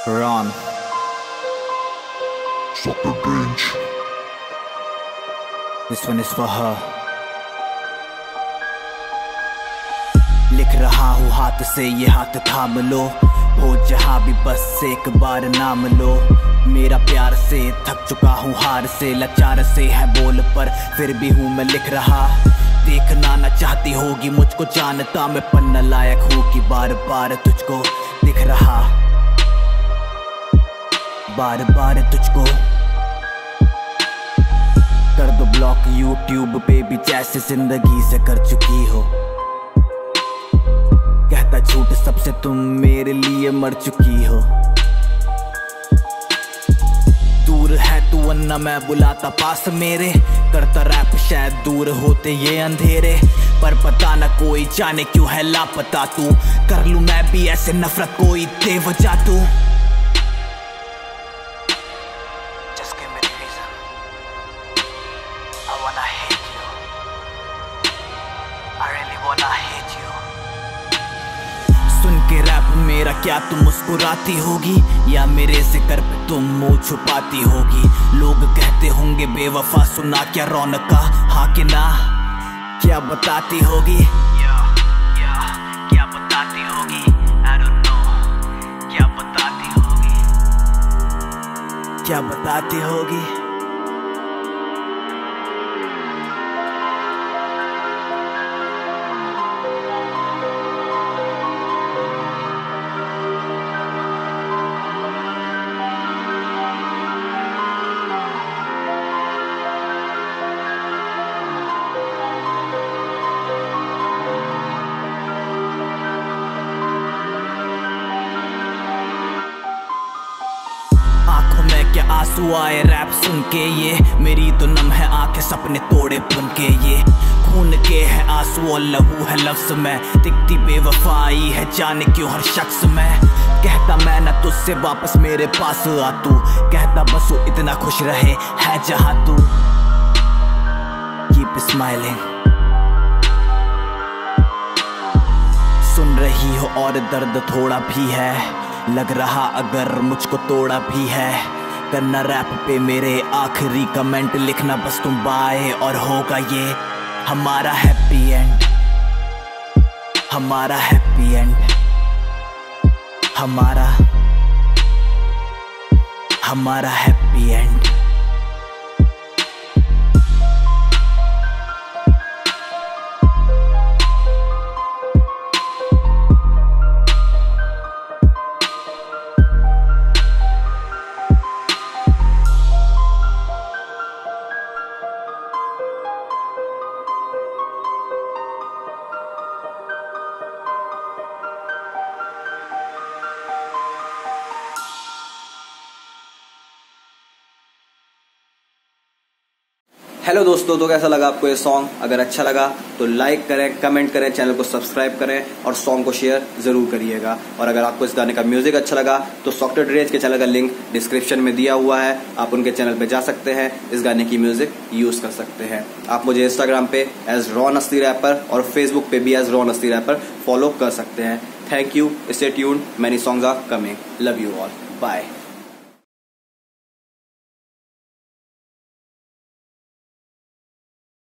Ron. Sucker Binge. This one is for her. लिख रहा हूँ हाथ से ये हाथ थाम लो, हो जहाँ भी बस एक बार नाम लो। मेरा प्यार से थक चुका हूँ, हार से लाचार से है बोल, पर फिर भी हूँ मैं लिख रहा। देखना ना चाहती होगी मुझको, जानता मैं पन्ना लायक हूँ कि बार बार तुझको दिख रहा, बार बार तुझको कर दो ब्लॉक यूट्यूब पे भी, जैसे जिंदगी से कर चुकी हो। कहता झूठ सबसे तुम मेरे लिए मर चुकी हो। दूर है तू वरना मैं बुलाता पास मेरे, करता रैप शायद दूर होते ये अंधेरे, पर पता ना कोई जाने क्यों है लापता तू। कर लूं मैं भी ऐसे नफरत कोई दे वजह तू। Just give me the reason. I wanna hate you. I really wanna hate you. सुन के रैप मेरा क्या तुम मुस्कुराती होगी, या मेरे जिक्र पे तुम मुंह छुपाती होगी। लोग कहते होंगे बेवफा, सुना क्या रौनक का हाँ कि ना, क्या बताती होगी, क्या बताती होगी। I don't know, क्या बताती होगी, क्या बताती होगी। आंखों में क्या आंसू आए रैप सुन के, ये मेरी तो नम है आंखें सपने तोड़े बुन के। ये खून के है आंसू और लहू है लफ्ज में, दिखती बेवफाई है जाने क्यों हर शख्स में। कहता मैं ना तुझसे वापस मेरे पास आ तू, कहता बस वो इतना खुश रहे है जहां तू। कीप स्माइलिंग, सुन रही हो और दर्द थोड़ा भी है, लग रहा अगर मुझको तोड़ा भी है। करना रैप पे मेरे आखिरी कमेंट, लिखना बस तुम बाय और होगा ये हमारा हैप्पी एंड, हमारा हैप्पी एंड, हमारा हैप्पी एंड। हेलो दोस्तों, तो कैसा लगा आपको ये सॉन्ग? अगर अच्छा लगा तो लाइक करें, कमेंट करें, चैनल को सब्सक्राइब करें और सॉन्ग को शेयर जरूर करिएगा। और अगर आपको इस गाने का म्यूजिक अच्छा लगा तो सॉफ्टवेयर रेंज के चैनल का लिंक डिस्क्रिप्शन में दिया हुआ है, आप उनके चैनल पे जा सकते हैं, इस गाने की म्यूजिक यूज कर सकते हैं। आप मुझे इंस्टाग्राम पे एज रॉन अस्ती रैपर और फेसबुक पे भी एज रॉन अस्ती रैपर फॉलो कर सकते हैं। Thank you, stay tuned, many songs are coming. Love you all, bye.